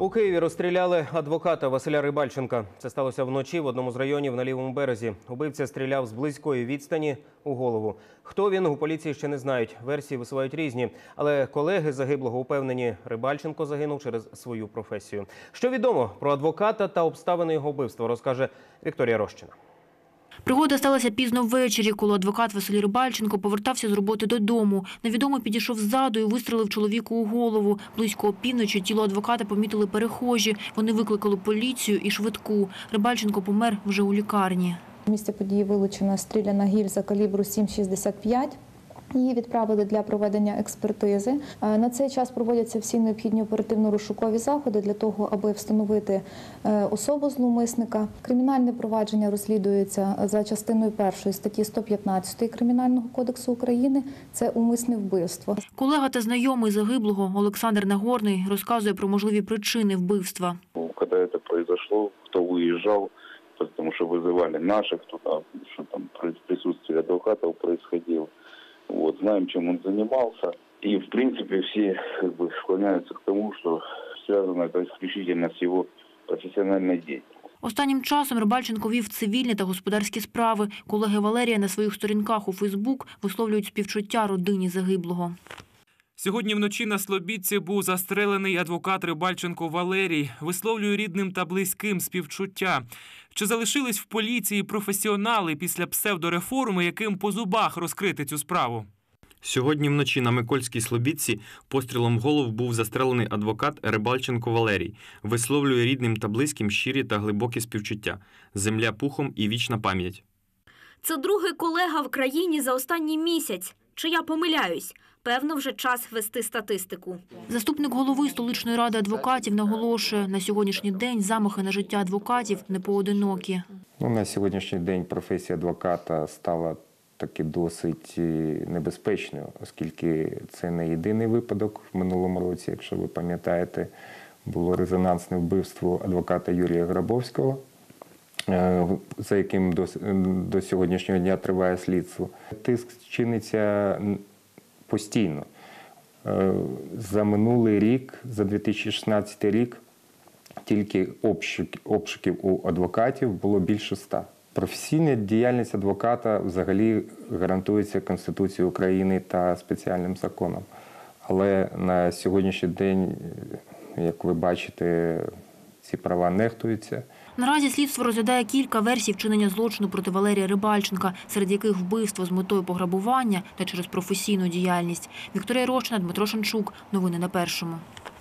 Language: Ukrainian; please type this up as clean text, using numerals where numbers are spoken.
У Києві розстріляли адвоката Василя Рибальченка. Це сталося вночі в одному з районів на Лівому березі. Убивця стріляв з близької відстані у голову. Хто він, у поліції ще не знають. Версії висувають різні. Але колеги загиблого упевнені, Рибальченко загинув через свою професію. Що відомо про адвоката та обставини його вбивства, розкаже Вікторія Рощина. Пригода сталася пізно ввечері, коли адвокат Василь Рибальченко повертався з роботи додому. Невідомий підійшов ззаду і вистрелив чоловіку у голову. Близько опівночі тіло адвоката помітили перехожі. Вони викликали поліцію і швидку. Рибальченко помер вже у лікарні. В місці події вилучена стріляна гільза калібру 7,65. Її відправили для проведення експертизи. На цей час проводяться всі необхідні оперативно-розшукові заходи для того, аби встановити особу зловмисника. Кримінальне провадження розслідується за частиною 1 статті 115 Кримінального кодексу України. Це умисне вбивство. Колега та знайомий загиблого Олександр Нагорний розказує про можливі причини вбивства. Коли це произошло, хто виїжджав, тому що визивали наших, що там присутствие адвокатів происходило. Вот, знаем, чем он занимался. И, в принципе, все склоняются к тому, что связано это исключительно с его профессиональной деятельностью. Останнім часом Рибальченко вів цивільні та господарські справи. Колеги Валерія на своїх сторінках у Фейсбук висловлюють співчуття родині загиблого. Сьогодні вночі на Слобідці був застрелений адвокат Рибальченко Валерій. Висловлює рідним та близьким співчуття. Чи залишились в поліції професіонали після псевдореформи, яким по зубах розкрити цю справу? Сьогодні вночі на Микольській Слобідці пострілом в голову був застрелений адвокат Рибальченко Валерій. Висловлює рідним та близьким щирі та глибокі співчуття. Земля пухом і вічна пам'ять. Це другий колега в країні за останній місяць. Чи я помиляюсь? Певно, вже час вести статистику. Заступник голови столичної ради адвокатів наголошує, на сьогоднішній день замахи на життя адвокатів не поодинокі. На сьогоднішній день професія адвоката стала таки досить небезпечною, оскільки це не єдиний випадок. В минулому році, якщо ви пам'ятаєте, було резонансне вбивство адвоката Юрія Грабовського, за яким до сьогоднішнього дня триває слідство. Тиск чиниться постійно. За минулий рік, за 2016 рік, тільки обшуків у адвокатів було більше 100. Професійна діяльність адвоката взагалі гарантується Конституцією України та спеціальним законом. Але на сьогоднішній день, як ви бачите, ці права нехтуються. Наразі слідство розглядає кілька версій вчинення злочину проти Валерія Рибальченка, серед яких вбивство з метою пограбування та через професійну діяльність. Вікторія Рощина, Дмитро Шанчук. Новини на Першому.